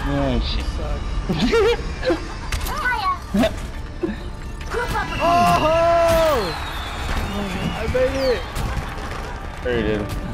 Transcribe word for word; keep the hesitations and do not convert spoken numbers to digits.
Oh shit. Oh! I made it! There you did.